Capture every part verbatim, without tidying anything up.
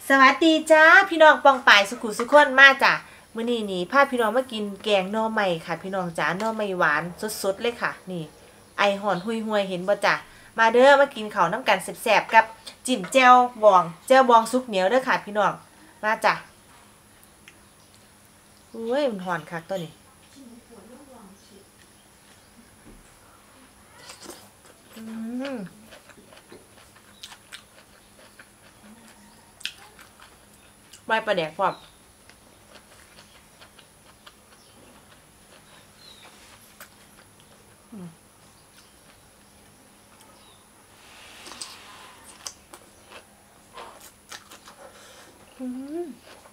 สวัสดีจ้าพี่น้องปองป่ายสุขุสุขคนมาจ้ะมื้อนี้นี่พาพี่น้องมากินแกงหน่อไม้ค่ะพี่น้องจ้าหน่อไม้หวานสดๆเลยค่ะนี่ไอห่อนหุยๆเห็นบ่จ้ะมาเด้อมากินข้าวน้ำกันแซ่บๆกับจิ้มแจ่วบองแจ่วบองสุกเหนียวเด้อค่ะพี่น้องมาจ้ะอุ้ยมันหอนคักตัวนี้อืมใบปลาแดกพร้อมอืม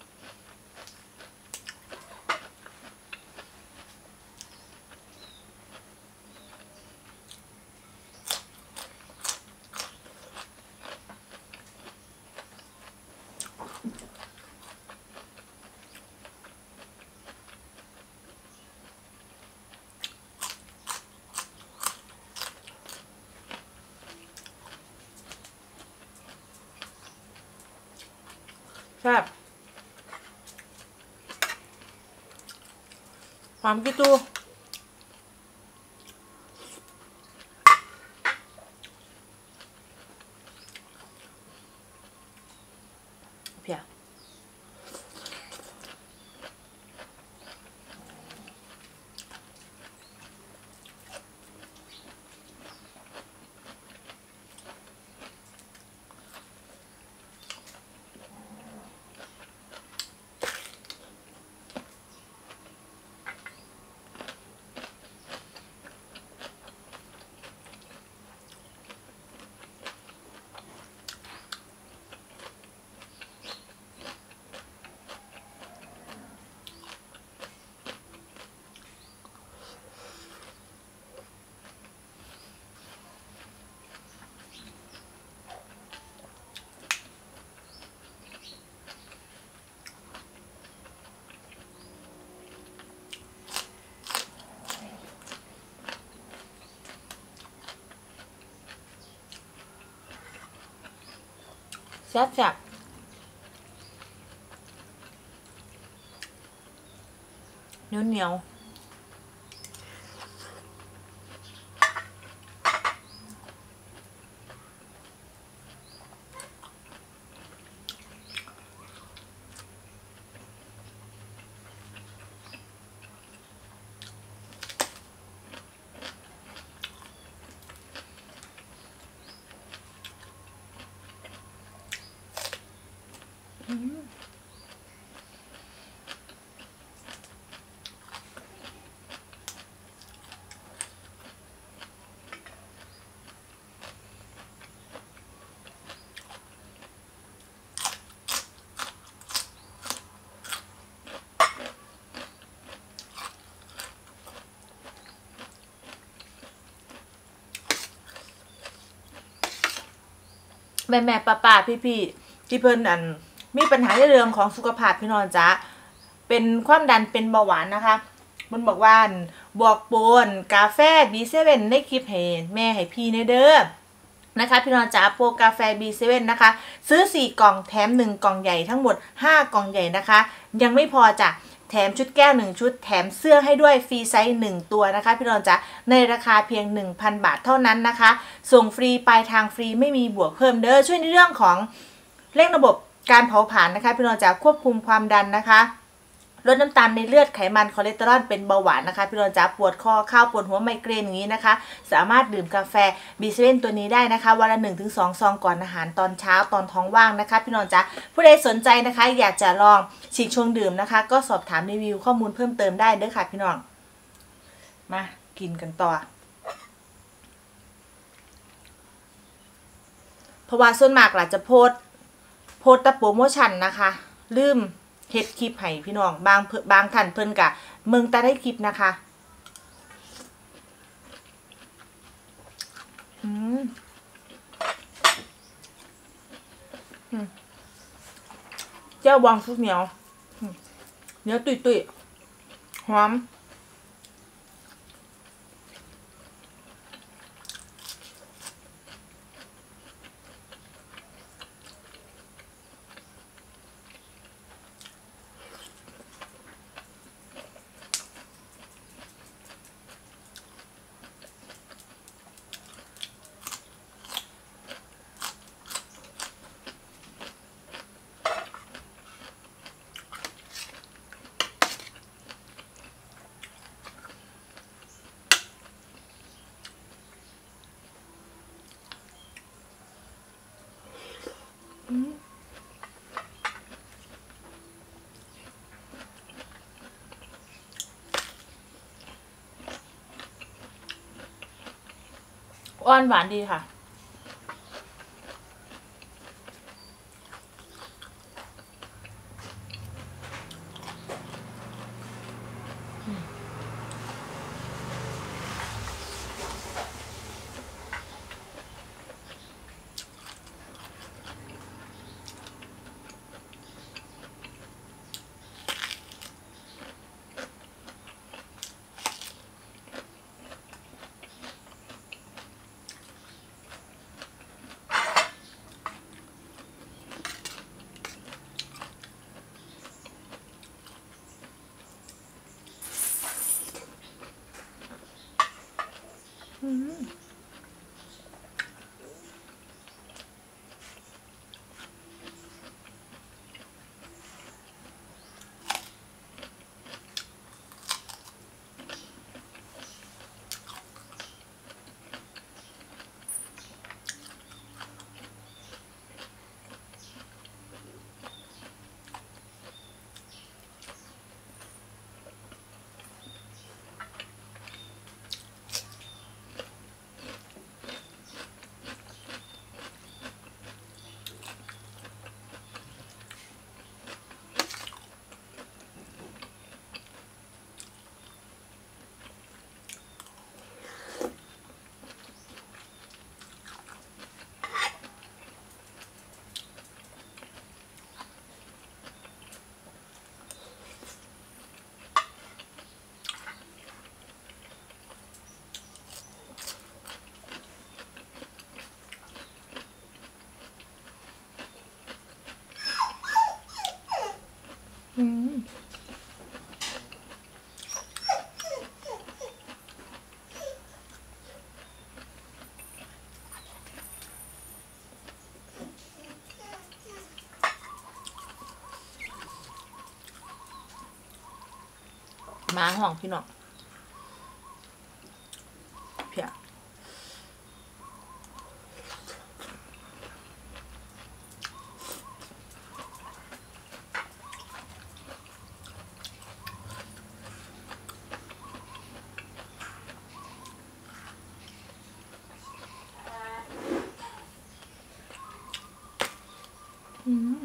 แซ่บหอมกี่ตัวเพียแซ่บแซ่บเหนียวเหนียวแม่แม่ป้าป้าพี่พี่ที่เพิ่นอันมีปัญหาในเรื่องของสุขภาพพี่น้องจ้าเป็นความดันเป็นเบาหวานนะคะมันบอกว่าบวกปูนกาแฟ บี เซเว่น ในคลิปให้แม่ให้พี่ในเด้อนะคะพี่น้องจ๋าโปรกาแฟ บี เซเว่น นะคะซื้อสี่กล่องแถมหนึ่งกล่องใหญ่ทั้งหมดห้ากล่องใหญ่นะคะยังไม่พอจ้ะแถมชุดแก้วหนึ่งชุดแถมเสื้อให้ด้วยฟรีไซส์หนึ่งตัวนะคะพี่น้องจ๋าในราคาเพียง หนึ่งพัน บาทเท่านั้นนะคะส่งฟรีปลายทางฟรีไม่มีบวกเพิ่มเด้อช่วยในเรื่องของเร่งระบบการเผาผลาญนะคะพี่น้องจ๋าควบคุมความดันนะคะลดน้ำตาลในเลือดไขมันคอเลสเตอรอลเป็นเบาหวานนะคะพี่น้องจ๋าปวดคอข้าวปวดหัวไมเกรนอย่างนี้นะคะสามารถดื่มกาแฟ บี เซเว่น ตัวนี้ได้นะคะวันละ หนึ่งถึงสอง ซองก่อนอาหารตอนเช้าตอนท้องว่างนะคะพี่น้องจ๋าผู้ใดสนใจนะคะอยากจะลองฉีกชงดื่มนะคะก็สอบถามรีวิวข้อมูลเพิ่มเติมได้เด้อค่ะพี่น้องมากินกันต่อเพราะว่าส่วนมากล่ะจะโพสโพสแต่โปรโมชั่นนะคะลืมเฮ็ดคลิปให้พี่น้องบางบางท่านเพิ่นกะเมืองแต่ได้คลิปนะคะอืมเจ้าบองซุกเหนียวเนื้อตุยตุยหอมอ่อนหวานดีค่ะอืมอืมมาห้องพี่น้องเพียอืม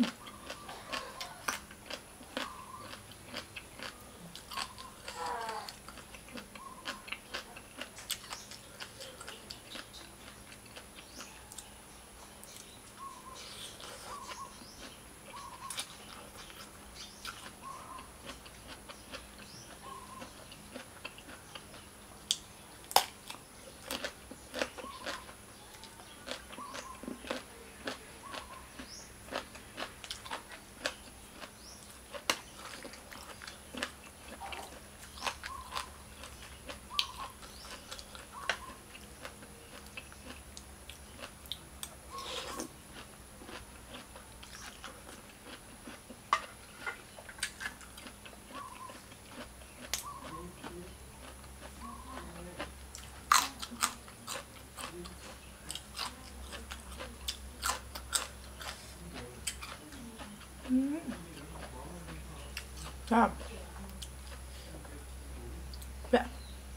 ครับเพีย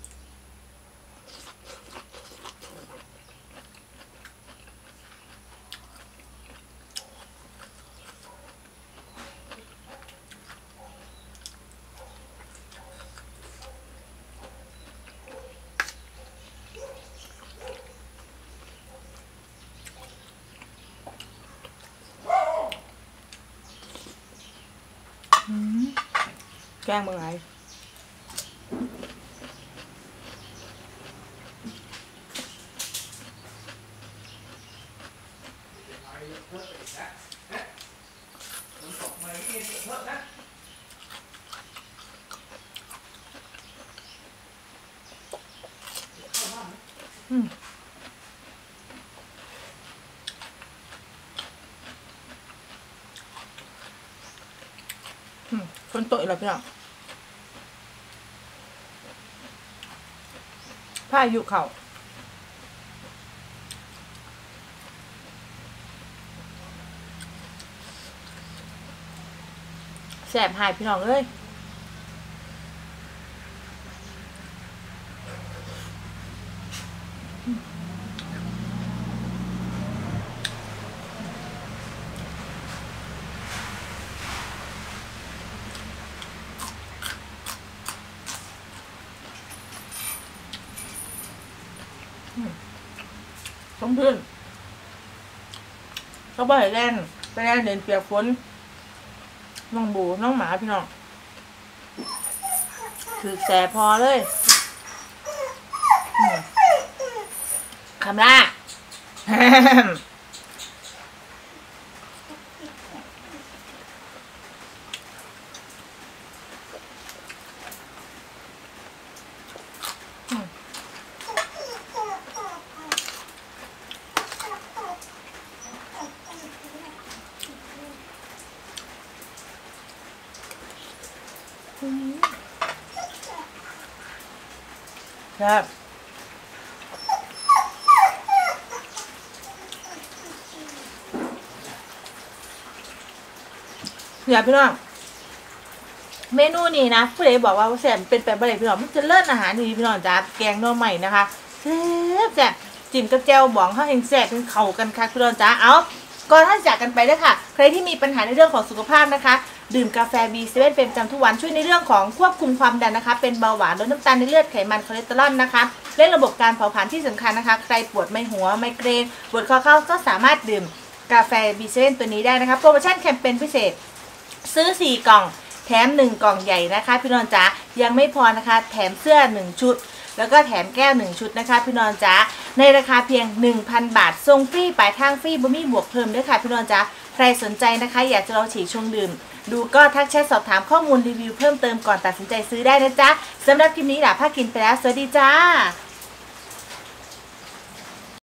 แกงเมื่อไงอืมอืมคนโตอีกแล้วพี่น้องพายุเขาแสบหายพี่น้องเอ้ยต้องพื้นเขาบ่อยเล่นไปเล่นเดินเปียกฝนน้องบูน้องหมาพี่น้องถือแสบพอเลยคำล่าครับเดี๋ยวพี่น้องเมนูนี้นะผู้ใดบอกว่าแสบเป็นแบบอะไรพี่น้องมันจะเลิศอาหารดีพี่น้องจ้าแกงหน่อใหม่นะคะแซ่บแซ่บจิ้มกับแจ่วบองข้าวแห้งแซ่บเป็นเข่ากันค่ะพี่น้องจ้าเอาก่อนที่จะจากกันไปด้วยค่ะใครที่มีปัญหาในเรื่องของสุขภาพนะคะดื่มกาแฟ บี เซเว่น เป็นประจำทุกวันช่วยในเรื่องของควบคุมความดันนะคะเป็นเบาหวานลดน้ำตาลในเลือดไขมันคอเลสเตอรอลนะคะเร่งระบบการเผาผลาญที่สำคัญนะคะใครปวดไม่หัวไมเกรนปวดคอเข่าก็สามารถดื่มกาแฟ บี เซเว่น ตัวนี้ได้นะคะโปรโมชั่นแคมเปญพิเศษซื้อสี่กล่องแถมหนึ่งกล่องใหญ่นะคะพี่นนท์จ๋ายังไม่พอนะคะแถมเสื้อหนึ่งชุดแล้วก็แถมแก้วหนึ่งชุดนะคะพี่นนท์จ๋าในราคาเพียง หนึ่งพัน บาทส่งฟรีปลายทางฟรีบ่มีบวกเพิ่มด้วยค่ะพี่นนท์จ๋าใครสนใจนะคะอยากจะลองฉีกชงดื่มดูก็ทักแชทสอบถามข้อมูลรีวิวเพิ่มเติมก่อนตัดสินใจซื้อได้นะจ๊ะสำหรับคลิปนี้หล่ะผ้ากินไปแล้วสวัสดีจ้า